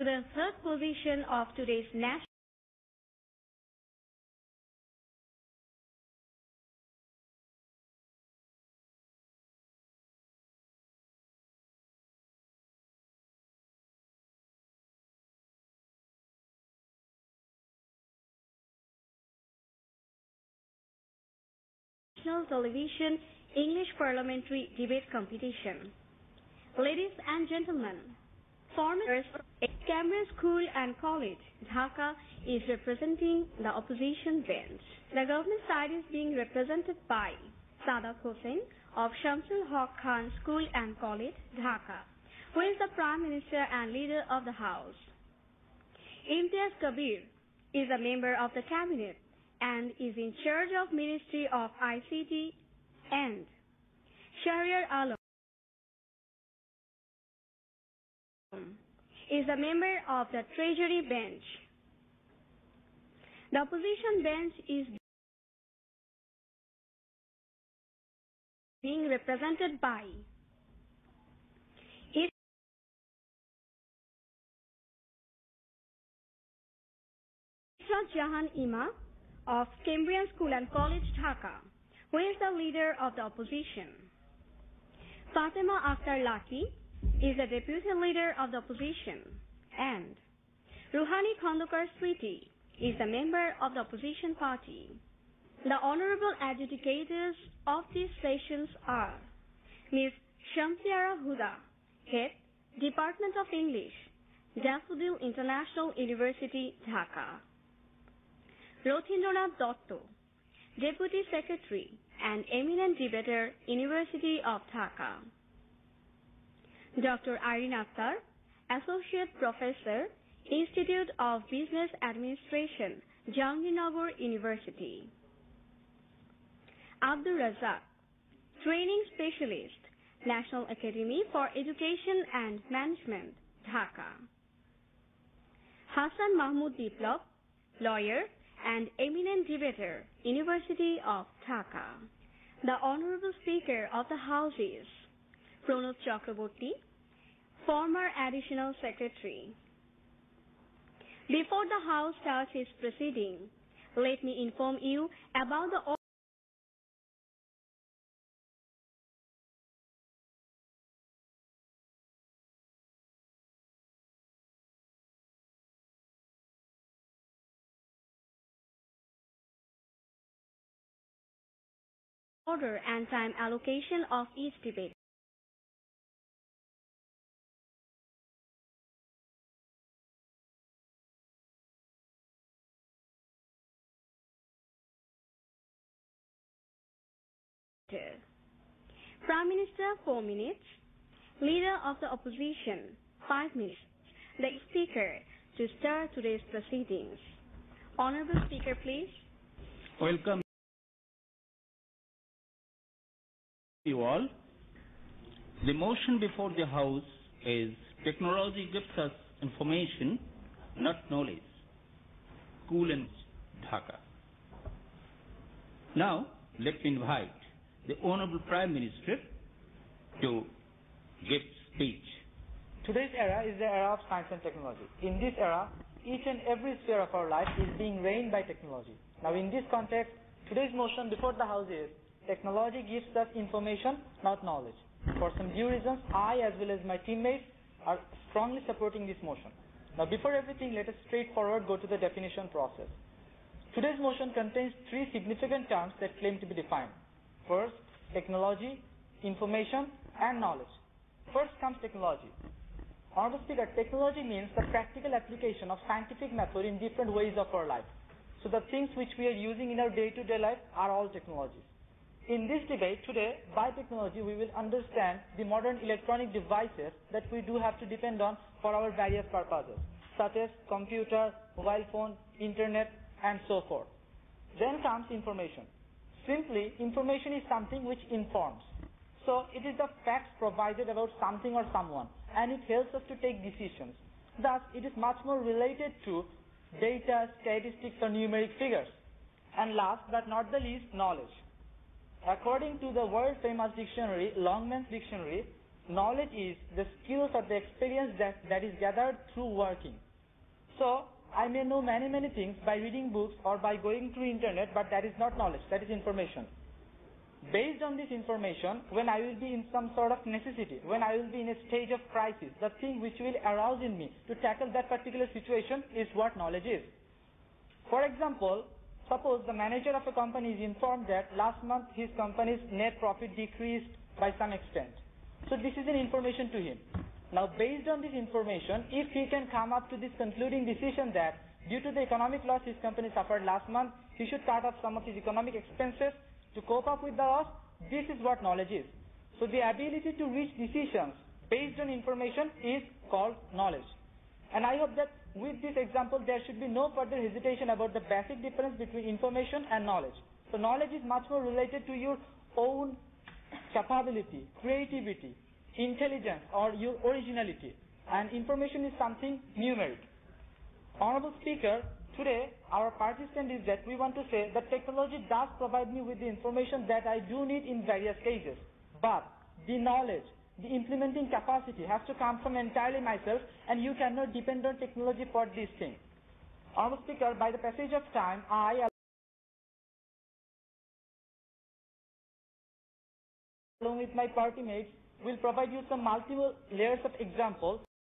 To the third position of today's national television English Parliamentary Debate Competition. Ladies and gentlemen, former Cambrian School and College, Dhaka is representing the opposition bench. The government side is being represented by Sadat Hossain of Shamsul Hoque School and College, Dhaka, who is the Prime Minister and Leader of the House. Imtiaz Kabir is a member of the Cabinet and is in charge of Ministry of ICT, and Shahriar Alam is a member of the Treasury Bench. The opposition bench is being represented by Jahan Ima of Cambrian School and College, Dhaka, who is the leader of the opposition. Fatima Akhtar Laki is the deputy leader of the opposition, and Ruhani Khandokar Sweety is a member of the opposition party. The honorable adjudicators of these sessions are Ms. Shamsiara Huda, Head, Department of English, Daffodil International University, Dhaka; Rothindranath Dotto, Deputy Secretary and Eminent Debater, University of Dhaka; Dr. Irene Akhtar, Associate Professor, Institute of Business Administration, Jahangirnagar University; Abdul Razak, Training Specialist, National Academy for Education and Management, Dhaka; Hassan Mahmood Biplab, Lawyer and Eminent Debater, University of Dhaka. The Honorable Speaker of the House is Pranab Chakraborty, former Additional Secretary. Before the House starts its proceeding, let me inform you about the order and time allocation of each debate. Prime Minister 4 minutes, Leader of the Opposition 5 minutes. The Speaker to start today's proceedings. Honorable Speaker, please. Welcome you all. The motion before the House is technology gives us information, not knowledge. School in Dhaka. Now, let me invite the Honorable Prime Minister to give speech. Today's era is the era of science and technology. In this era, each and every sphere of our life is being reigned by technology. Now, in this context, today's motion before the House is technology gives us information, not knowledge. For some due reasons, I as well as my teammates are strongly supporting this motion. Now, before everything, let us straightforward go to the definition process. Today's motion contains three significant terms that claim to be defined. First, technology, information, and knowledge. First comes technology. Honorable Speaker, technology means the practical application of scientific method in different ways of our life. So the things which we are using in our day-to-day life are all technologies. In this debate today, by technology, we will understand the modern electronic devices that we do have to depend on for our various purposes, such as computer, mobile phone, internet, and so forth. Then comes information. Simply, information is something which informs. So, it is the facts provided about something or someone, and it helps us to take decisions. Thus, it is much more related to data, statistics, or numeric figures. And last but not the least, knowledge. According to the world-famous dictionary, Longman's Dictionary, knowledge is the skills or the experience that is gathered through working. So I may know many things by reading books or by going through internet, but that is not knowledge, that is information. Based on this information, when I will be in some sort of necessity, when I will be in a stage of crisis, the thing which will arouse in me to tackle that particular situation is what knowledge is. For example, suppose the manager of a company is informed that last month his company's net profit decreased by some extent. So this is an information to him. Now based on this information, if he can come up to this concluding decision that due to the economic loss his company suffered last month, he should cut off some of his economic expenses to cope up with the loss, this is what knowledge is. So the ability to reach decisions based on information is called knowledge. And I hope that with this example there should be no further hesitation about the basic difference between information and knowledge. So knowledge is much more related to your own capability, creativity, intelligence, or your originality. And information is something numeric. Honorable Speaker, today our party stand is that we want to say that technology does provide me with the information that I do need in various cases. But the knowledge, the implementing capacity has to come from entirely myself, and you cannot depend on technology for this thing. Honorable Speaker, by the passage of time, I, along with my party mates, will provide you some multiple layers of examples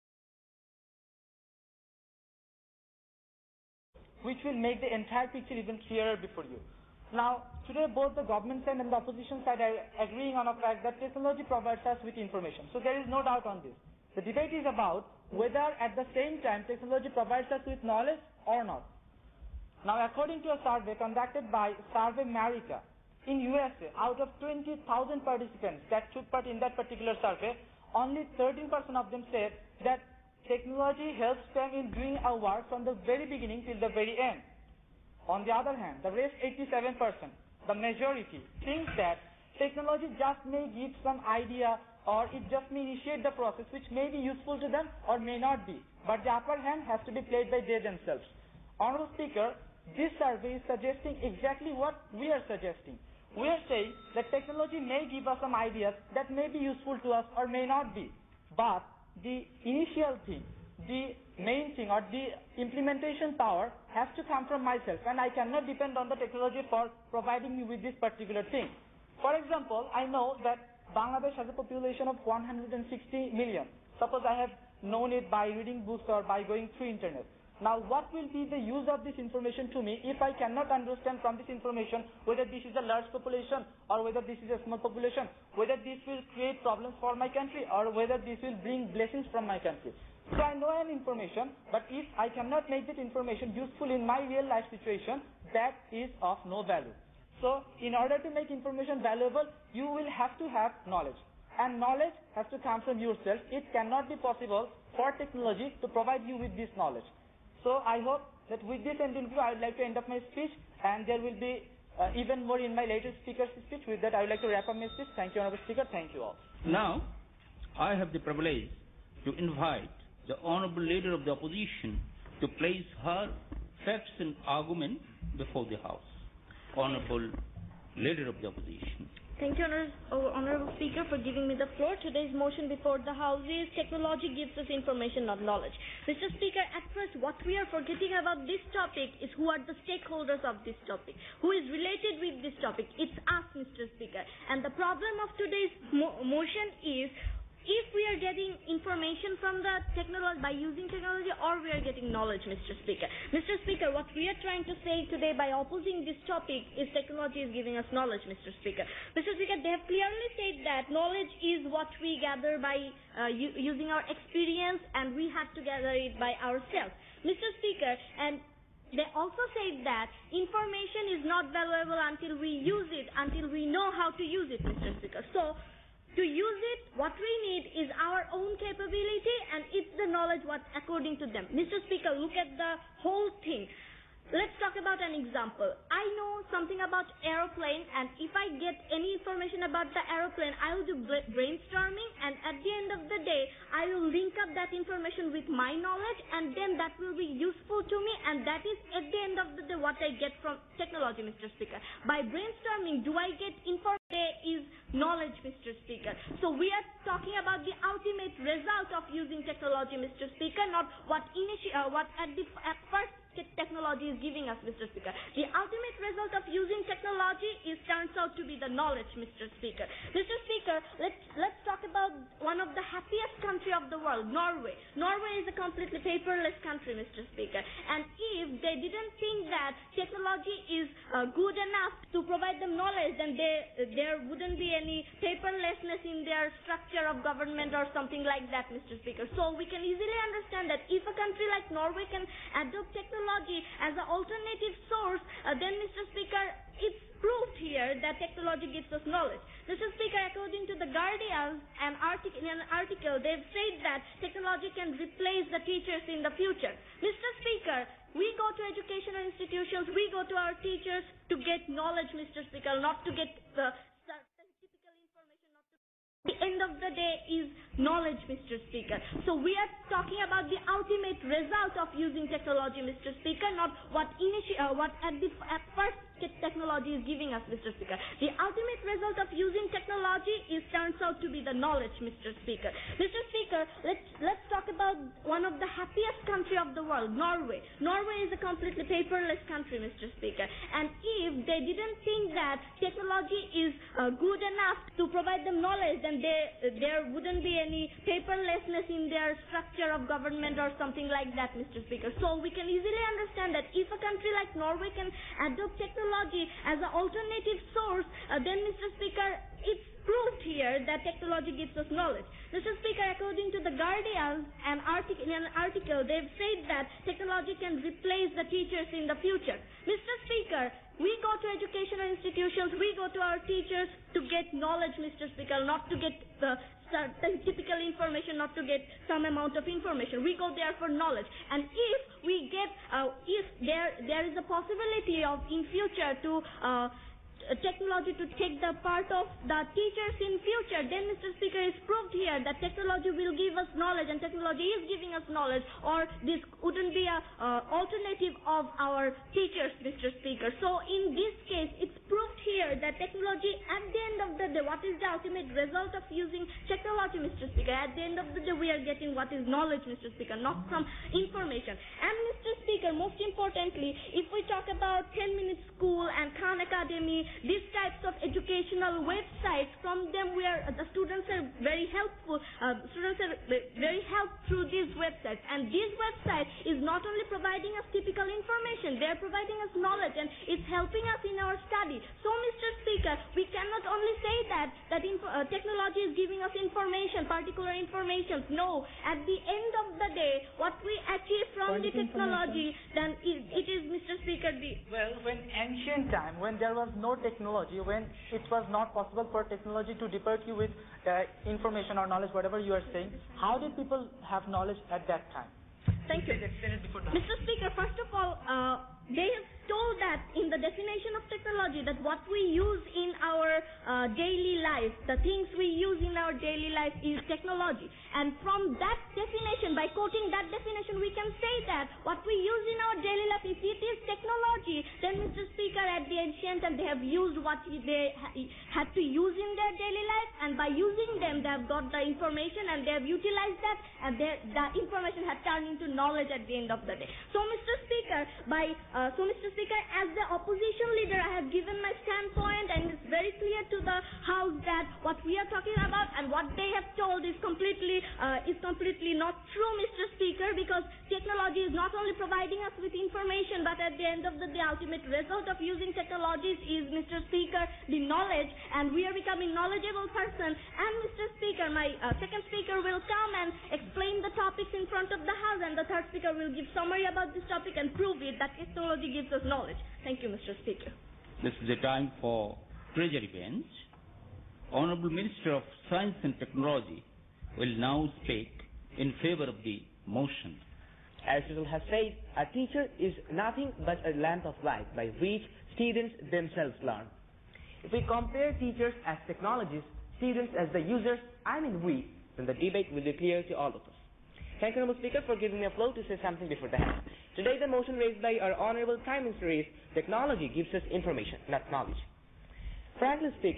which will make the entire picture even clearer before you. Now, today both the government side and the opposition side are agreeing on a fact that technology provides us with information. So there is no doubt on this. The debate is about whether at the same time technology provides us with knowledge or not. Now, according to a survey conducted by Survey America in USA, out of 20,000 participants that took part in that particular survey, only 13% of them said that technology helps them in doing a work from the very beginning till the very end. On the other hand, the rest 87%, the majority, thinks that technology just may give some idea or it just may initiate the process which may be useful to them or may not be. But the upper hand has to be played by they themselves. Honorable Speaker, this survey is suggesting exactly what we are suggesting. We are saying that technology may give us some ideas that may be useful to us or may not be. But the initial thing, the main thing or the implementation power has to come from myself, and I cannot depend on the technology for providing me with this particular thing. For example, I know that Bangladesh has a population of 160 million. Suppose I have known it by reading books or by going through internet. Now what will be the use of this information to me if I cannot understand from this information whether this is a large population or whether this is a small population, whether this will create problems for my country or whether this will bring blessings from my country. So I know an information, but if I cannot make that information useful in my real life situation, that is of no value. So in order to make information valuable, you will have to have knowledge. And knowledge has to come from yourself. It cannot be possible for technology to provide you with this knowledge. So I hope that with this end in view, I would like to end up my speech, and there will be even more in my later speaker's speech. With that, I would like to wrap up my speech. Thank you, Honorable Speaker. Thank you all. Now, I have the privilege to invite the Honorable Leader of the Opposition to place her facts and argument before the House. Honorable Leader of the Opposition. Thank you, Honorable Speaker, for giving me the floor. Today's motion before the House is technology gives us information, not knowledge. Mr. Speaker, at first what we are forgetting about this topic is who are the stakeholders of this topic, who is related with this topic. It's us, Mr. Speaker. And the problem of today's motion is if we are getting information from the technology by using technology, or we are getting knowledge, Mr. Speaker. Mr. Speaker, what we are trying to say today by opposing this topic is technology is giving us knowledge, Mr. Speaker. Mr. Speaker, they have clearly said that knowledge is what we gather by using our experience, and we have to gather it by ourselves. Mr. Speaker, and they also said that information is not valuable until we use it, until we know how to use it, Mr. Speaker. So, to use it, what we need is our own capability, and it's the knowledge what according to them. Mr. Speaker, look at the whole thing. Let's talk about an example. I know something about aeroplane, and if I get any information about the aeroplane, I will do brainstorming, and at the end of the day, I will link up that information with my knowledge, and then that will be useful to me, and that is at the end of the day what I get from technology, Mr. Speaker. By brainstorming, do I get information is knowledge, Mr. Speaker. So we are talking about the ultimate result of using technology, Mr. Speaker, not what at first technology is giving us, Mr. Speaker. The ultimate result of using technology turns out to be the knowledge, Mr. Speaker. Mr. Speaker, let's talk about one of the happiest country of the world, Norway. Norway is a completely paperless country, Mr. Speaker. And if they didn't think that technology is good enough to provide them knowledge, then there wouldn't be any paperlessness in their structure of government or something like that, Mr. Speaker. So we can easily understand that if a country like Norway can adopt technology as an alternative source, then, Mr. Speaker, it's proved here that technology gives us knowledge. Mr. Speaker, according to The Guardian, in an article, they've said that technology can replace the teachers in the future. Mr. Speaker, we go to educational institutions, we go to our teachers to get knowledge, Mr. Speaker, not to get the typical information, not to... The end of the day is knowledge, Mr. Speaker. So we are talking about the ultimate result of using technology, Mr. Speaker, not what at first technology is giving us, Mr. Speaker. The ultimate result of using technology turns out to be the knowledge, Mr. Speaker. Mr. Speaker, let's talk about one of the happiest country of the world, Norway. Norway is a completely paperless country, Mr. Speaker. And if they didn't think that technology is good enough to provide them knowledge, then there wouldn't be any paperlessness in their structure of government or something like that, Mr. Speaker. So we can easily understand that if a country like Norway can adopt technology as an alternative source, then, Mr. Speaker, it's proved here that technology gives us knowledge. Mr. Speaker, according to The Guardian, in an article, they've said that technology can replace the teachers in the future. Mr. Speaker, we go to educational institutions, we go to our teachers to get knowledge, Mr. Speaker, not to get the typical information, not to get some amount of information. We go there for knowledge. And if we get, if there is a possibility of in future to technology to take the part of the teachers in future, then, Mr. Speaker, it's proved here that technology will give us knowledge and technology is giving us knowledge, or this wouldn't be a alternative of our teachers, Mr. Speaker. So in this case, it's proved here that technology, at the end of the day, what is the ultimate result of using technology, Mr. Speaker? At the end of the day, we are getting what is knowledge, Mr. Speaker, not some information. And, Mr. Speaker, most importantly, if we talk about 10-minute school and Khan Academy, these types of educational websites, from them the students are very helpful. Students are very helped through these websites. And this website is not only providing us typical information, they are providing us knowledge and it's helping us in our study. So, Mr. Speaker, we cannot only say that technology is giving us information, particular information. No, at the end of the day, what we achieve from the technology, then it is, Mr. Speaker, Well, when ancient time, when there was no technology, when it was not possible for technology to depart you with information or knowledge, whatever you are saying, how did people have knowledge at that time? Thank you. Mr. Speaker, first of all, they have told that in the definition of technology that what we use in our daily life, the things we use in our daily life is technology. And from that definition, by quoting that definition, we can say that what we use in our daily life, if it is technology, then, Mr. Speaker, at the ancient time, they have used what they had to use in their daily life, and by using them, they have got the information and they have utilized that, and the information has turned into knowledge at the end of the day. So, Mr. Speaker, as the opposition leader, I have given my standpoint, and it's very clear to the House that what we are talking about and what they have told is completely not true, Mr. Speaker, because technology is not only providing us with information, but at the end of the day, ultimate result of using technologies is, Mr. Speaker, the knowledge, and we are becoming knowledgeable person. And, Mr. Speaker, my second speaker will come and explain the topics in front of the House, and the third speaker will give summary about this topic and prove it that technology gives us knowledge. Thank you, Mr. Speaker. This is the time for Treasury Bench. Honorable Minister of Science and Technology will now speak in favor of the motion. Aristotle has said, a teacher is nothing but a lamp of light by which students themselves learn. If we compare teachers as technologists, students as the users, then the debate will be clear to all of us. Thank you, Honourable Speaker, for giving me a floor to say something before the House. Today, the motion raised by our Honourable Prime Minister is, technology gives us information, not knowledge. Frankly speaking,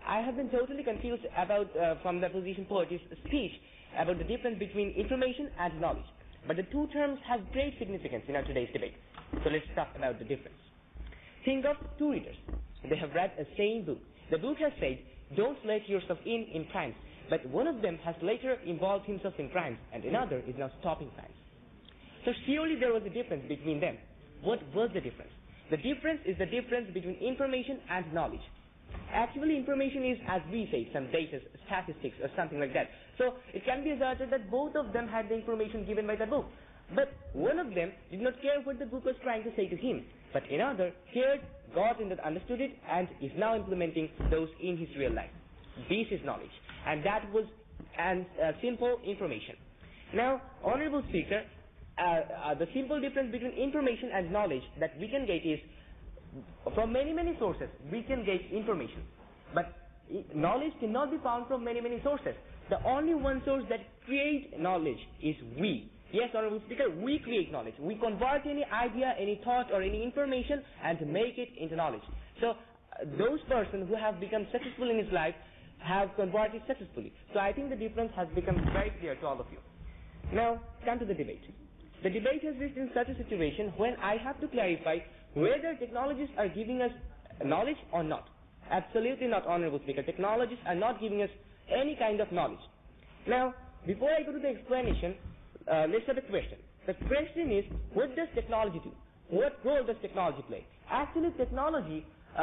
I have been totally confused about from the opposition party's speech about the difference between information and knowledge. But the two terms have great significance in our today's debate. So let's talk about the difference. Think of two readers. They have read a same book. The book has said, don't let yourself in crimes. But one of them has later involved himself in crimes, and another is now stopping crimes. So surely there was a difference between them. What was the difference? The difference is the difference between information and knowledge. Actually, information is, as we say, some data, statistics, or something like that. So it can be asserted that both of them had the information given by the book. But one of them did not care what the book was trying to say to him. But another cared, got it, understood it, and is now implementing those in his real life. This is knowledge. And that was simple information. Now, Honorable Speaker, the simple difference between information and knowledge that we can get is, from many sources, we can get information. But knowledge cannot be found from many sources. The only one source that creates knowledge is we. Yes, Honorable Speaker, we create knowledge. We convert any idea, any thought, or any information and make it into knowledge. So, those persons who have become successful in his life have converted successfully. So I think the difference has become very clear to all of you. Now, come to the debate. The debate has reached in such a situation when I have to clarify whether technologies are giving us knowledge or not. Absolutely not, Honorable Speaker. Technologies are not giving us any kind of knowledge. Now, before I go to the explanation, let's have a question. The question is, what does technology do? What role does technology play? Actually, technology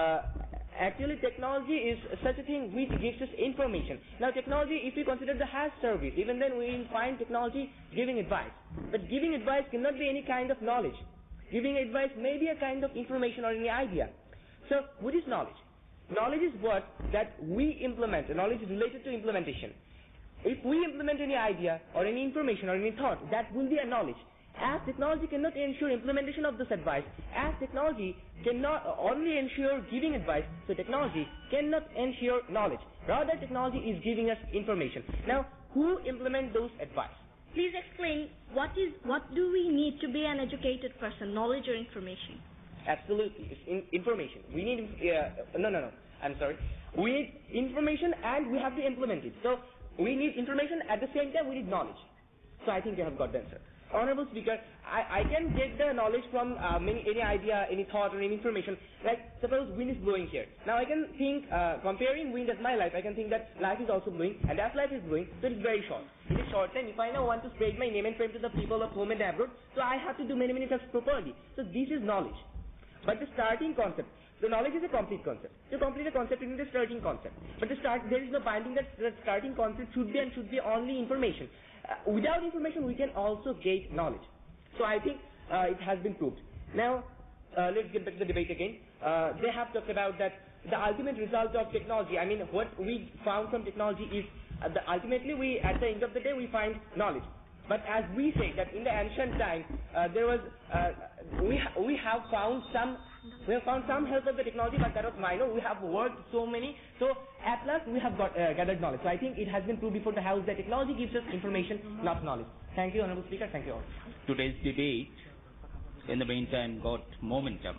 is such a thing which gives us information. Now, technology, if we consider the HAS service, even then we will find technology giving advice. But giving advice cannot be any kind of knowledge. Giving advice may be a kind of information or any idea. So, what is knowledge? Knowledge is what that we implement. Knowledge is related to implementation. If we implement any idea or any information or any thought, that will be a knowledge. As technology cannot ensure implementation of this advice, as technology cannot only ensure giving advice, so technology cannot ensure knowledge. Rather, technology is giving us information. Now, who implement those advice? Please explain what do we need to be an educated person, knowledge or information? Absolutely, it's information. We need, I'm sorry. We need information and we have to implement it. So, we need information, at the same time we need knowledge. So I think you have got the answer. Honorable Speaker, I can get the knowledge from any idea, any thought, or any information. Like, suppose wind is blowing here. Now I can think, comparing wind as my life, I can think that life is also blowing, and as life is blowing, so it is very short. It is short, and if I now want to spread my name and fame to the people of home and abroad, so I have to do many steps properly. So this is knowledge. But the starting concept, so knowledge is a complete concept. To complete a concept, you need a starting concept. But there is no binding that the starting concept should be only information. Without information, we can also get knowledge. So I think it has been proved. Now, let's get back to the debate again. They have talked about that the ultimate result of technology, I mean, what we found from technology is, ultimately, at the end of the day, we find knowledge. But as we say that in the ancient time, there was, we have found some help of the technology, but that was minor. We have worked so many, so at last we have gathered knowledge. So I think it has been proved before the House that technology gives us information, not knowledge. Thank you, Honorable Speaker. Thank you all. Today's debate, in the meantime, got momentum.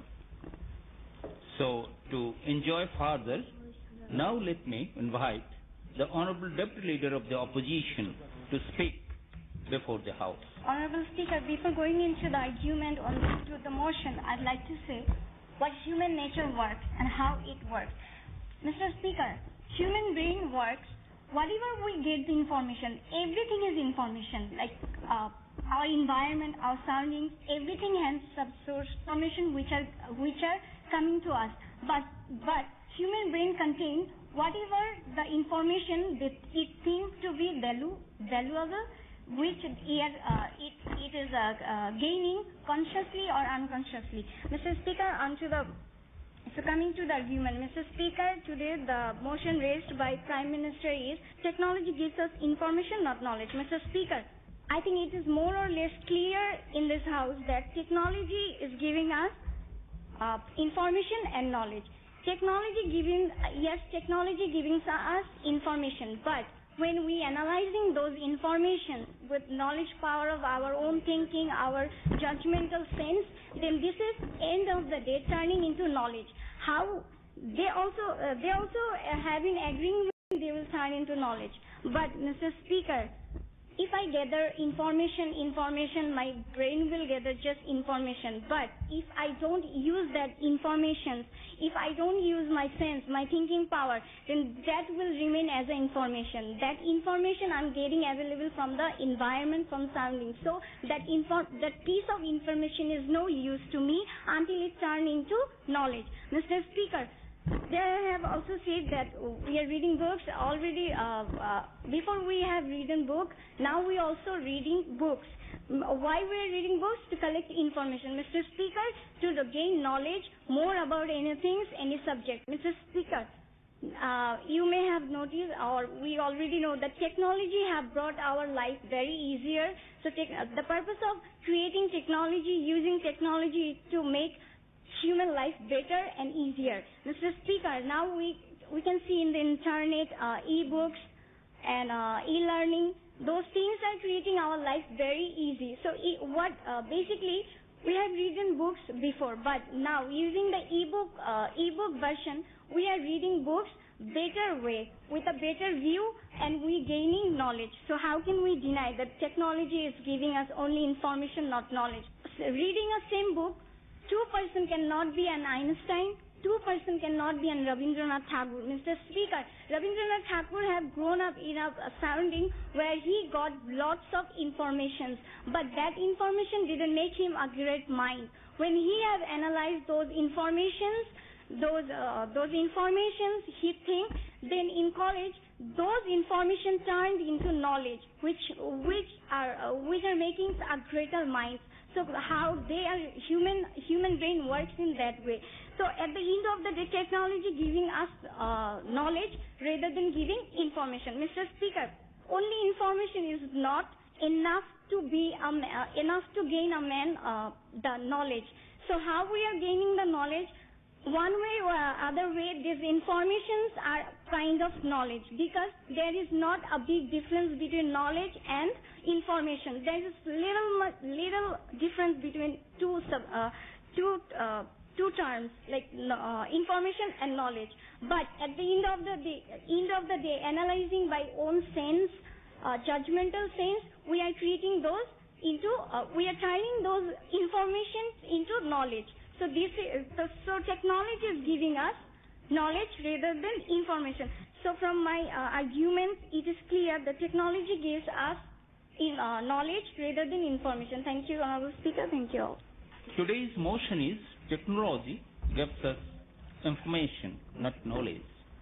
So to enjoy further, now let me invite the Honorable Deputy Leader of the Opposition to speak before the House. Honorable Speaker, before going into the argument on the motion, I'd like to say what human nature works and how it works. Mr. Speaker, human brain works, whatever we get the information, everything is information, like our environment, our surroundings, everything has subsource information which are coming to us. But human brain contains whatever the information that it thinks to be valuable, which it is gaining consciously or unconsciously. Mr. Speaker, so coming to the argument, Mr. Speaker, today the motion raised by Prime Minister is technology gives us information, not knowledge. Mr. Speaker, I think it is more or less clear in this House that technology is giving us information and knowledge. Technology giving us information, but when we analyzing those information with knowledge power of our own thinking, our judgmental sense, then this is end of the day turning into knowledge. How they also having agreeing with, they will turn into knowledge. But Mr. Speaker, if I gather information, my brain will gather just information. But if I don't use that information, if I don't use my sense, my thinking power, then that will remain as an information. That information I'm getting available from the environment, from surroundings. So that piece of information is no use to me until it turns into knowledge. Mr. Speaker, they have also said that we are reading books already. Before we have reading book, now we also reading books. Why we are reading books? To collect information. Mr. Speaker, to gain knowledge more about anything, any subject. Mr. Speaker, you may have noticed, or we already know, that technology have brought our life very easier. So the purpose of creating technology, using technology to make human life better and easier. Mr. Speaker, now we can see in the internet, e-books and e-learning. Those things are creating our life very easy. So basically, we have reading books before, but now using the e-book version, we are reading books better way, with a better view, and we gaining knowledge. So how can we deny that technology is giving us only information, not knowledge? So reading a same book, two person cannot be an Einstein, two person cannot be an Rabindranath Tagore. Mr. Speaker, Rabindranath Tagore have grown up in a surrounding where he got lots of information, but that information didn't make him a great mind. When he have analyzed those informations, he think, then in college, those information turned into knowledge, which are making a greater mind. So how they are human brain works in that way. So at the end of the day, technology giving us knowledge rather than giving information. Mr. Speaker, only information is not enough to gain a man the knowledge. So how we are gaining the knowledge? One way or other way, these informations are kind of knowledge, because there is not a big difference between knowledge and information. There is little difference between two terms, like information and knowledge. But at the end of the day, analyzing by own sense, judgmental sense, we are creating those we are turning those information into knowledge. So technology is giving us knowledge rather than information. So from my arguments, it is clear that technology gives us knowledge rather than information. Thank you, Honorable Speaker. Thank you all. Today's motion is technology gives us information, not knowledge.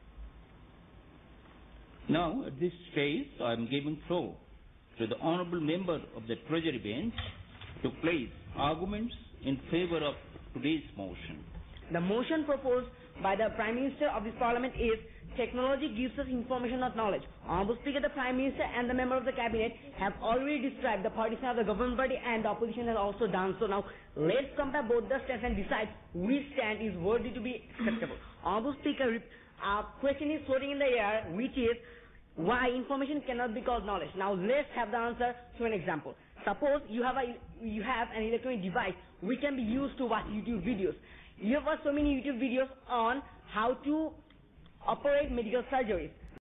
Now, at this stage, I am giving floor to the Honorable Member of the Treasury Bench to place arguments in favor of today's motion. The motion proposed by the Prime Minister of this Parliament is technology gives us information, not knowledge. Honorable Speaker, the Prime Minister and the member of the Cabinet have already described the partition of the government party, and the opposition has also done so. Now, let's compare both the stands and decide which stand is worthy to be acceptable. Honorable Speaker, our question is floating in the air, which is why information cannot be called knowledge. Now, let's have the answer through an example. Suppose you have an electronic device which can be used to watch YouTube videos. You have watched so many YouTube videos on how to operate medical surgeries.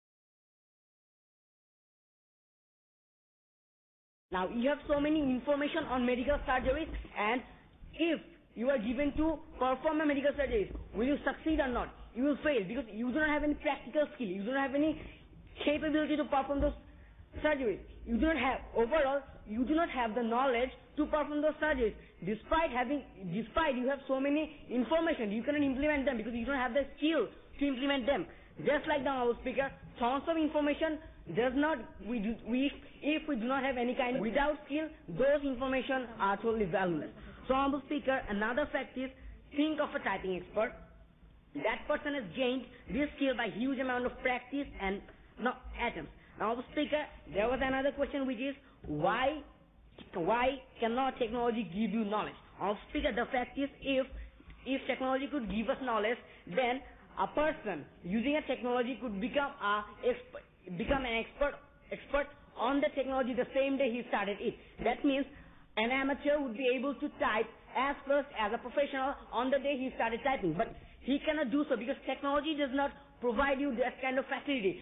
Now you have so many information on medical surgeries, and if you are given to perform a medical surgery, will you succeed or not? You will fail, because you do not have any practical skill. You do not have any capability to perform those surgeries. You do not have the knowledge to perform those surgeries. Despite you have so many information, you cannot implement them because you don't have the skill to implement them. Just like the Honorable Speaker, tons of information if we do not have any kind of, without skill, those information are totally valueless. So Honorable Speaker, another fact is, think of a typing expert. That person has gained this skill by huge amount of practice and atoms. Now, Honorable Speaker, there was another question, which is why cannot technology give you knowledge? Honorable Speaker, the fact is, if technology could give us knowledge, then a person using a technology could become an expert on the technology the same day he started it. That means an amateur would be able to type as fast as a professional on the day he started typing. But he cannot do so because technology does not provide you that kind of facility.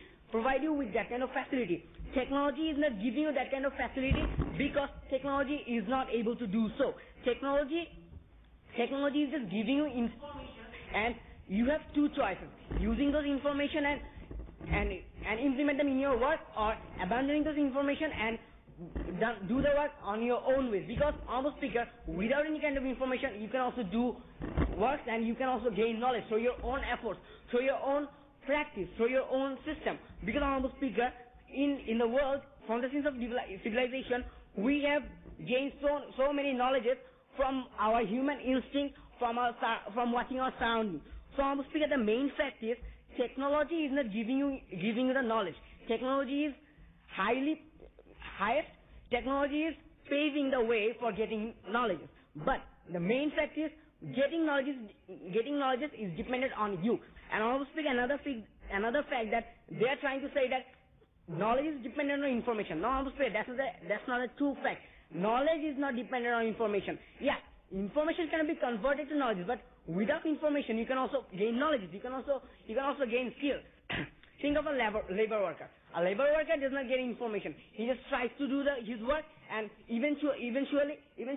Technology is not giving you that kind of facility because technology is not able to do so. Technology is just giving you information, and you have two choices: using those information and implement them in your work, or abandoning those information and do the work on your own way. Because on the speaker, without any kind of information, you can also do works and you can also gain knowledge through your own efforts, through your own practice, through your own system. Because on the speaker, in the world, from the sense of civilization, we have gained so many knowledges from our human instinct, from watching our surroundings. So on the speaker, the main fact is technology is not giving you the knowledge. Technology is highest. Technology is paving the way for getting knowledge. But the main fact is getting knowledge is dependent on you. And on the speaker, another fact that they are trying to say that knowledge is dependent on information. No, on the speaker, that's not a true fact. Knowledge is not dependent on information. Yeah, information can be converted to knowledge, but without information, you can also gain knowledge. You can also gain skill. Think of a labor worker. A labor worker does not get information. He just tries to do his work, and eventually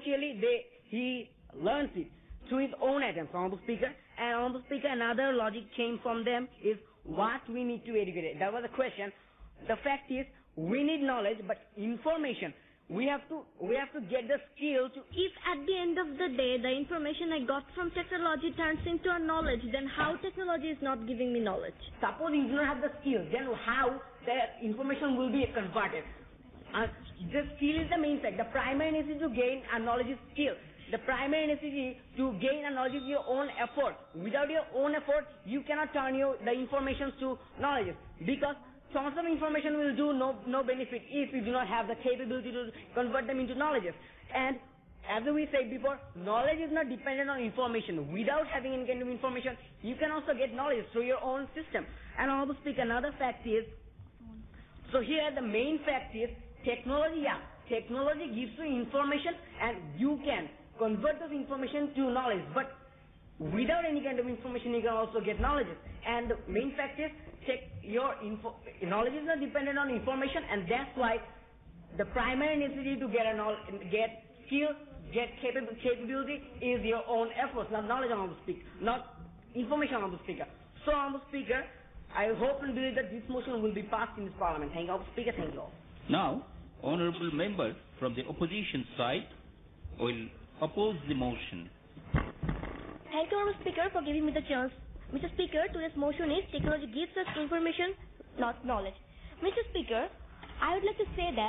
he learns it through his own attempts on the speaker. And on the speaker, another logic came from them is what we need to educate. That was the question. The fact is, we need knowledge, but information. We have to get the skill to. If at the end of the day, the information I got from technology turns into a knowledge, then how technology is not giving me knowledge? Suppose you do not have the skill, then how the information will be converted? The skill is the main fact. The primary necessity to gain a knowledge is skill. The primary necessity to gain a knowledge is your own effort. Without your own effort, you cannot turn the information to knowledge, because source of information will do no benefit if you do not have the capability to convert them into knowledge. And as we said before, knowledge is not dependent on information. Without having any kind of information, you can also get knowledge through your own system. And I will speak another fact is, so here the main fact is technology. Yeah, technology gives you information and you can convert those information to knowledge. But without any kind of information, you can also get knowledge. And the main fact is knowledge is not dependent on information, and that's why the primary necessity to get skill, get capability is your own efforts, not knowledge on the speaker, not information on the speaker. So on the speaker, I hope and believe that this motion will be passed in this parliament. Thank you, speaker. Thank you all. Now, honourable members from the opposition side will oppose the motion. Thank you, Mr. Speaker, for giving me the chance. Mr. Speaker, today's motion is technology gives us information, not knowledge. Mr. Speaker, I would like to say that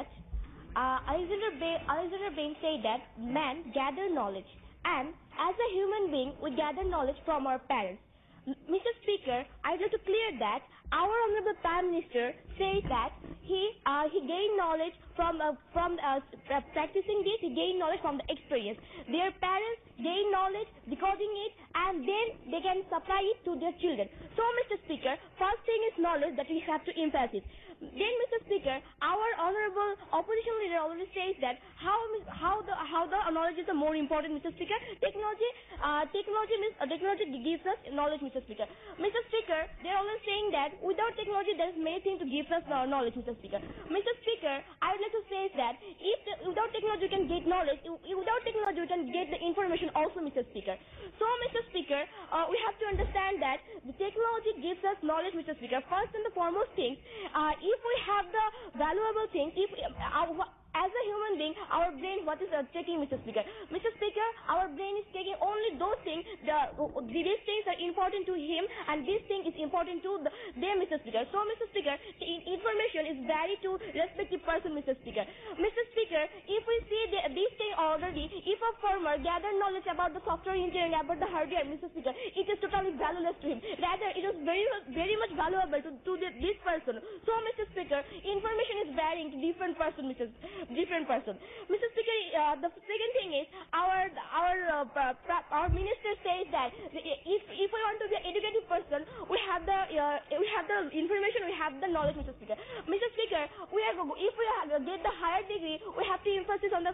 Alexander Bain said that man gather knowledge, and as a human being, we gather knowledge from our parents. Mr. Speaker, I would like to clear that our Honorable Prime Minister says that he gained knowledge from practicing this. He gained knowledge from the experience. Their parents gain knowledge, decoding it, and then they can supply it to their children. So, Mr. Speaker, first thing is knowledge that we have to emphasize. Then, Mr. Speaker, our Honorable Opposition Leader already says that how the knowledge is the more important, Mr. Speaker. Technology gives us knowledge, Mr. Speaker. Mr. Speaker, they are always saying that without technology there is many things to give us knowledge, Mr. Speaker. Mr. Speaker, I would like to say that without technology you can get knowledge, without technology you can get the information also, Mr. Speaker. So, Mr. Speaker, we have to understand that the technology gives us knowledge, Mr. Speaker. First and the foremost thing, if we have the valuable things, as a human being, our brain, what is taking, Mr. Speaker? Mr. Speaker, our brain is taking only those things, these things are important to him, and this thing is important to them, Mr. Speaker. So, Mr. Speaker, information is varied to respective person, Mr. Speaker. Mr. Speaker, if we see this thing already, if a farmer gather knowledge about the software engineering, about the hardware, Mr. Speaker, it is totally valueless to him. Rather, it is very much valuable to this person. So, Mr. Speaker, information is varying to different person, Mr. different person. Mr. Speaker, the second thing is our minister says that if we want to be an educated person, we have the information, we have the knowledge, Mr. Speaker. Mr. Speaker, if we get the higher degree, we have to emphasize on the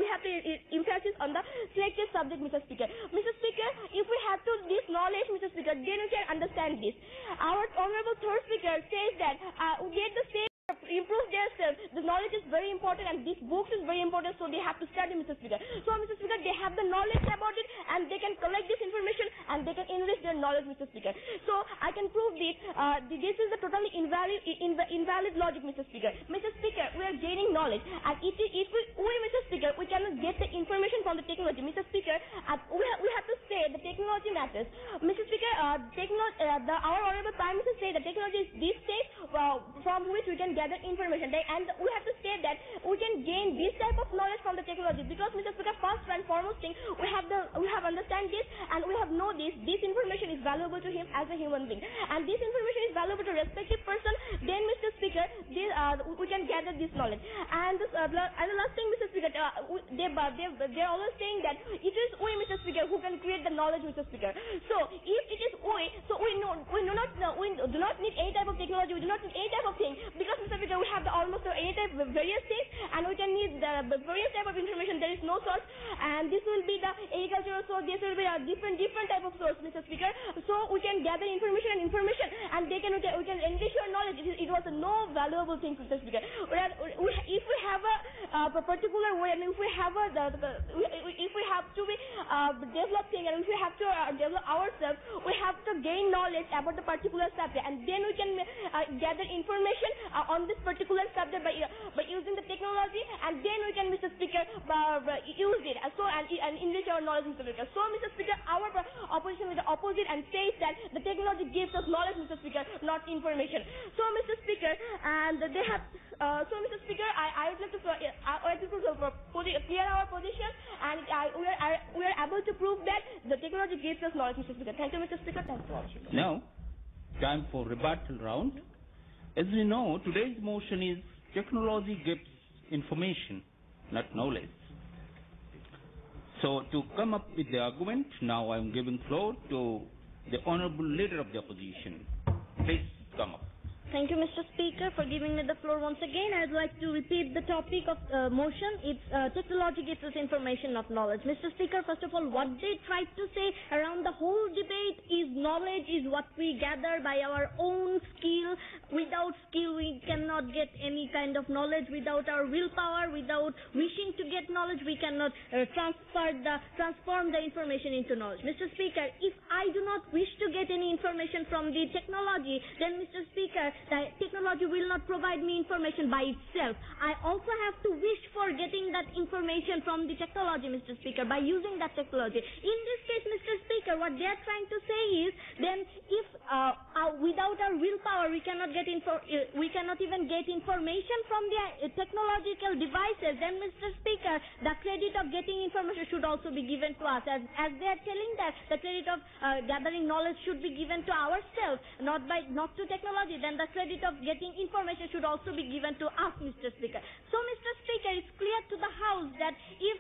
selected subject, Mr. Speaker. Mr. Speaker, if we have this knowledge, Mr. Speaker, then we can understand this. Our honorable third speaker says that we get the same improve themselves. The knowledge is very important, and this books is very important, so they have to study, Mr. Speaker. So, Mr. Speaker, they have the knowledge about it, and they can collect this information, and they can enrich their knowledge, Mr. Speaker. So, I can prove this. This is a totally invalid logic, Mr. Speaker. Mr. Speaker, we are gaining knowledge, and if we, Mr. Speaker, we cannot get the information from the technology, Mr. Speaker. We have to say the technology matters, Mr. Speaker. Our honorable Prime Minister say the technology is this state from which we can gather information, and we have to say that we can gain this type of knowledge from the technology, because, Mr. Speaker, first and foremost thing, we have understand this, and we have know this information is valuable to him as a human being, and this information is valuable to respective person. Then, Mr. Speaker, we can gather this knowledge. And the last thing, Mr. Speaker, they're always saying that it is we, Mr. Speaker, who can create the knowledge, Mr. Speaker. So if it is we, so we do not need any type of technology, we do not need any type of thing, because, Mr. Speaker, we have almost any type of various things, and we can need the various type of information. There is no source, and this will be the agricultural source. This will be a different type of source, Mr. Speaker. So we can gather information, and we can enrich your knowledge. It was no valuable thing, Mr. Speaker. If we have a particular way, and if we have if we have to be developing, and if we have to develop ourselves, we have to gain knowledge about the particular subject, and then we can gather information on this particular subject by using the technology, and then we can, Mr. Speaker, use it and enrich our knowledge, Mr. Speaker. So, Mr. Speaker, our opposition is the opposite and says that the technology gives us knowledge, Mr. Speaker, not information. So, Mr. Speaker, and they have. So, Mr. Speaker, I would like to clear our position, and we are able to prove that the technology gives us knowledge, Mr. Speaker. Thank you, Mr. Speaker. Thank you. Now, time for rebuttal round. As we know, today's motion is technology gives information, not knowledge. So, to come up with the argument, now I am giving floor to the Honorable Leader of the Opposition. Please come up. Thank you, Mr. Speaker, for giving me the floor once again. I'd like to repeat the topic of motion. It's technology gives us information, not knowledge. Mr. Speaker, first of all, what they tried to say around the whole debate is knowledge is what we gather by our own skill. Without skill, we cannot get any kind of knowledge. Without our willpower, without wishing to get knowledge, we cannot transform the information into knowledge. Mr. Speaker, if I do not wish to get any information from the technology, then, Mr. Speaker, the technology will not provide me information by itself. I also have to wish for getting that information from the technology, Mr. Speaker, by using that technology. In this case, Mr. Speaker, what they are trying to say is, then if without our willpower we cannot even get information from the technological devices, then, Mr. Speaker, the credit of getting information should also be given to us. As they are telling that the credit of gathering knowledge should be given to ourselves, not to technology, then the credit of getting information should also be given to us, Mr. Speaker. So, Mr. Speaker, it's clear to the House that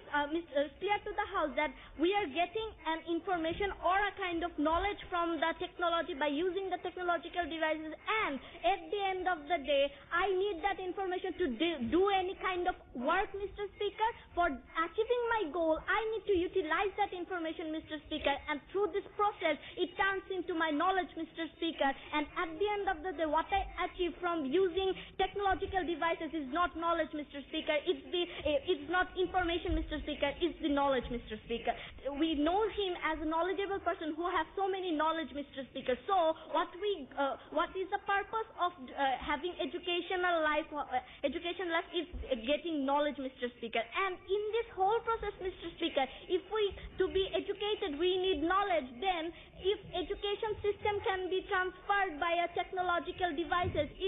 we are getting an information or a kind of knowledge from the technology by using the technological devices, and at the end of the day, I need that information to do any kind of work, Mr. Speaker. For achieving my goal, I need to utilize that information, Mr. Speaker, and through this process, it turns into my knowledge, Mr. Speaker, and at the end of the day, what I achieve from using technological devices is not knowledge, Mr. Speaker. It's not information, Mr. Speaker. It's the knowledge, Mr. Speaker. We know him as a knowledgeable person who has so many knowledge, Mr. Speaker. So what is the purpose of having educational life? Education life is getting knowledge, Mr. Speaker. And in this whole process, Mr. Speaker, if to be educated, we need knowledge, then if education system can be transferred by technological devices, if technological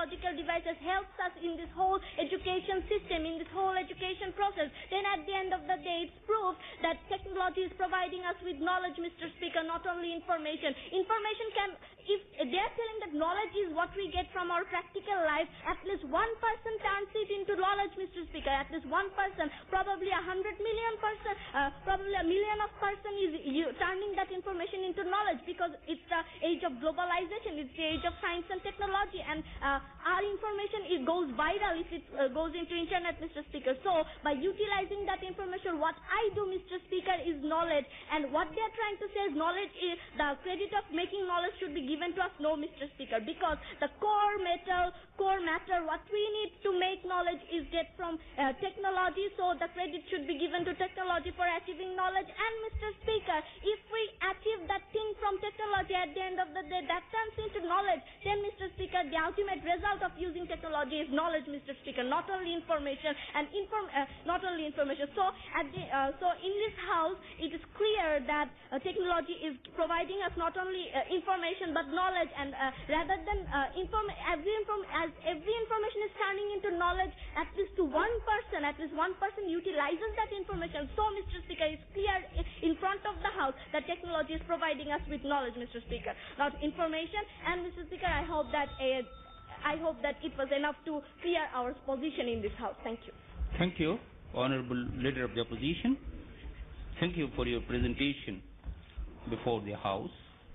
technological devices helps us in this whole education system, in this whole education process, then at the end of the day, it's proof that technology is providing us with knowledge, Mr. Speaker, not only information. Information can, if they are telling that knowledge is what we get from our practical life, at least one person turns it into knowledge, Mr. Speaker. At least one person, probably 100 million person, probably a million of person is turning that information into knowledge, because it's the age of globalization, it's the age of science and technology, and our information, it goes viral if it goes into internet, Mr. Speaker. So by utilizing that information, what I do, Mr. Speaker, is knowledge, and what they are trying to say is knowledge is the credit of making knowledge should be given to us. No, Mr. Speaker, because the core matter what we need to make knowledge is get from technology, so the credit should be given to technology for achieving knowledge. And Mr. Speaker, if we achieve that thing from technology, at the end of the day that turns into knowledge, then Mr. Speaker, the ultimate result of using technology is knowledge, Mr. Speaker, not only information, and not only information. So so in this house it is clear that technology is providing us not only information but knowledge, and rather than as every information is turning into knowledge, at least one person utilizes that information. So Mr. Speaker, it's clear in front of the house that technology is providing us with knowledge, Mr. Speaker, not information. And Mr. Speaker, I hope that it was enough to clear our position in this house. Thank you. Thank you, Honorable Leader of the Opposition. Thank you for your presentation before the House.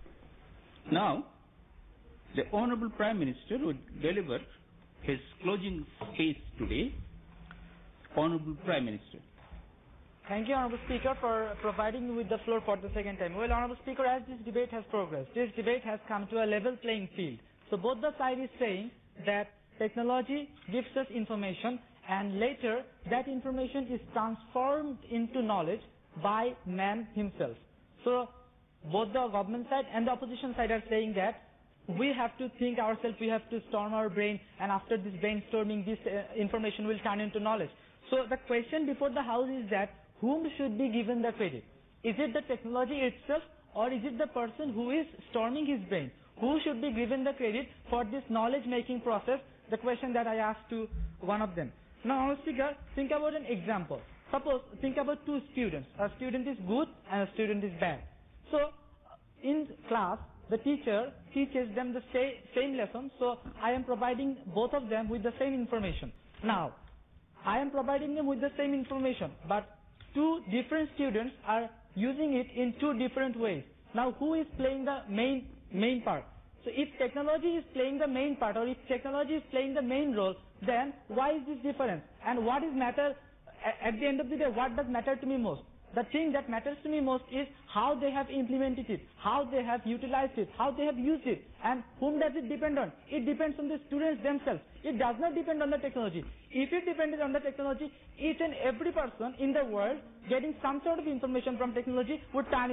Now, the Honorable Prime Minister would deliver his closing speech today. Honorable Prime Minister. Thank you, Honorable Speaker, for providing me with the floor for the second time. Well, Honorable Speaker, as this debate has progressed, this debate has come to a level playing field. So both the side is saying that technology gives us information, and later that information is transformed into knowledge by man himself. So both the government side and the opposition side are saying that we have to think ourselves, we have to storm our brain, and after this brainstorming, this information will turn into knowledge. So the question before the House is that whom should be given the credit? Is it the technology itself, or is it the person who is storming his brain? Who should be given the credit for this knowledge-making process? The question that I asked to one of them. Now, Speaker, think about an example. Suppose, think about two students. A student is good and a student is bad. So, in class, the teacher teaches them the same lesson. So, I am providing both of them with the same information. Now, I am providing them with the same information, but two different students are using it in two different ways. Now, who is playing the main part? So if technology is playing the main part, or if technology is playing the main role, then why is this difference? And what is matter at the end of the day? What does matter to me most? The thing that matters to me most is how they have implemented it, how they have utilized it, how they have used it, and whom does it depend on? It depends on the students themselves. It does not depend on the technology. If it depended on the technology, each and every person in the world getting some sort of information from technology would turn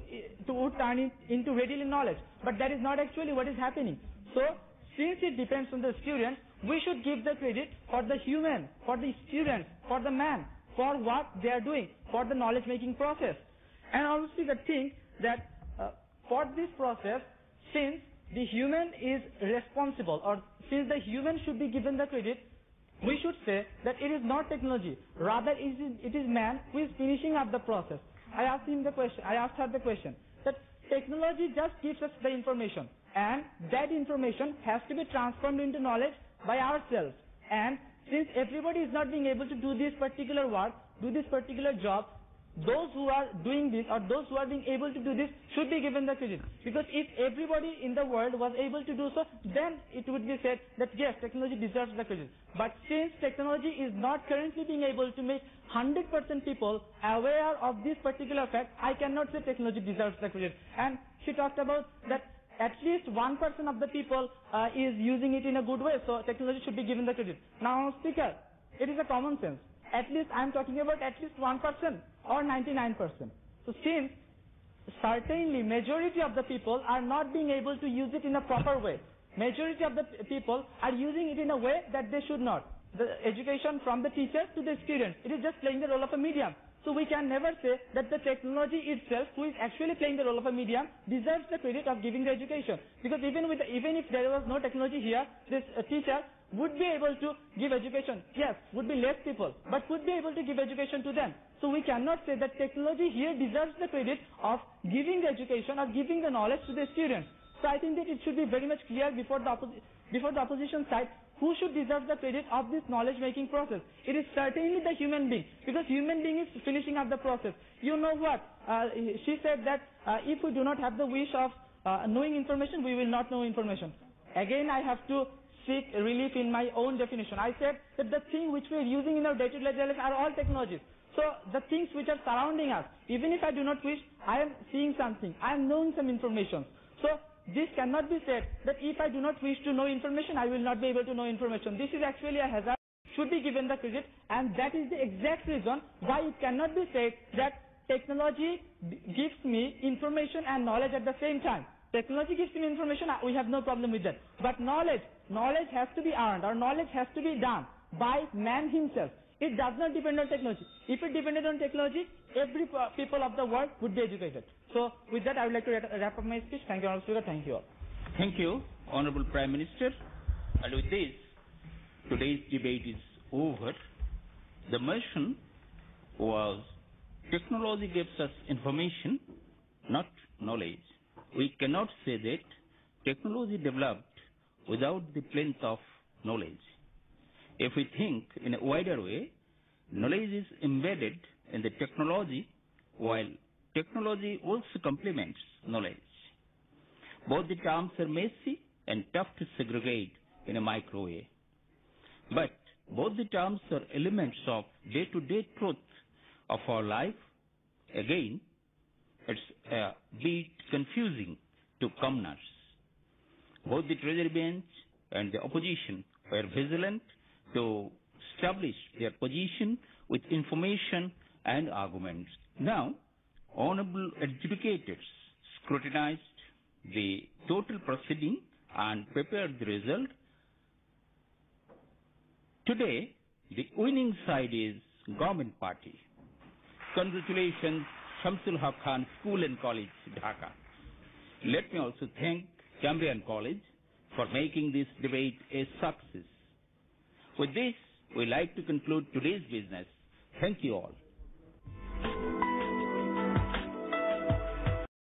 it into readily knowledge. But that is not actually what is happening. So, since it depends on the student, we should give the credit for the human, for the student, for the man, for what they are doing, for the knowledge-making process. And obviously the thing that for this process, since the human is responsible, or since the human should be given the credit, we should say that it is not technology, rather it is man who is finishing up the process. I asked her the question, that technology just gives us the information, and that information has to be transformed into knowledge by ourselves. And since everybody is not being able to do this particular work, do this particular job, those who are doing this, or those who are being able to do this, should be given the credit. Because if everybody in the world was able to do so, then it would be said that yes, technology deserves the credit. But since technology is not currently being able to make 100% people aware of this particular fact, I cannot say technology deserves the credit. And she talked about that at least 1% of the people is using it in a good way, so technology should be given the credit. Now, Speaker, it is a common sense. At least I am talking about at least 1% or 99%. So since certainly majority of the people are not being able to use it in a proper way, majority of the people are using it in a way that they should not. The education from the teacher to the student, it is just playing the role of a medium. So we can never say that the technology itself, who is actually playing the role of a medium, deserves the credit of giving the education. Because even if there was no technology here, this teacher would be able to give education. Yes, would be less people, but would be able to give education to them. So we cannot say that technology here deserves the credit of giving the education or giving the knowledge to the students. So I think that it should be very much clear before the opposition side who should deserve the credit of this knowledge making process. It is certainly the human being, because human being is finishing up the process. You know what? She said that if we do not have the wish of knowing information, we will not know information. Again, I have to seek relief in my own definition. I said that the thing which we are using in our day-to-day life are all technologies. So the things which are surrounding us, even if I do not wish, I am seeing something, I am knowing some information. So this cannot be said that if I do not wish to know information, I will not be able to know information. This is actually a hazard, should be given the credit, and that is the exact reason why it cannot be said that technology gives me information and knowledge at the same time. Technology gives me information, we have no problem with that. But knowledge has to be earned, or knowledge has to be done by man himself. It does not depend on technology. If it depended on technology, every people of the world would be educated. So with that, I would like to wrap up my speech. Thank you, Honourable Speaker. Thank you all. Thank you, Honourable Prime Minister. And with this, today's debate is over. The motion was, technology gives us information, not knowledge. We cannot say that technology developed without the plenty of knowledge. If we think in a wider way, knowledge is embedded in the technology, while technology also complements knowledge. Both the terms are messy and tough to segregate in a micro way. But both the terms are elements of day-to-day truth of our life. Again, it's a bit confusing to commoners. Both the Treasury bench and the opposition were vigilant to establish their position with information and arguments. Now, honourable adjudicators scrutinized the total proceeding and prepared the result. Today, the winning side is Government Party. Congratulations, Shamsul Hoque School and College, Dhaka. Let me also thank Cambrian College for making this debate a success. With this, we like to conclude today's business. Thank you all.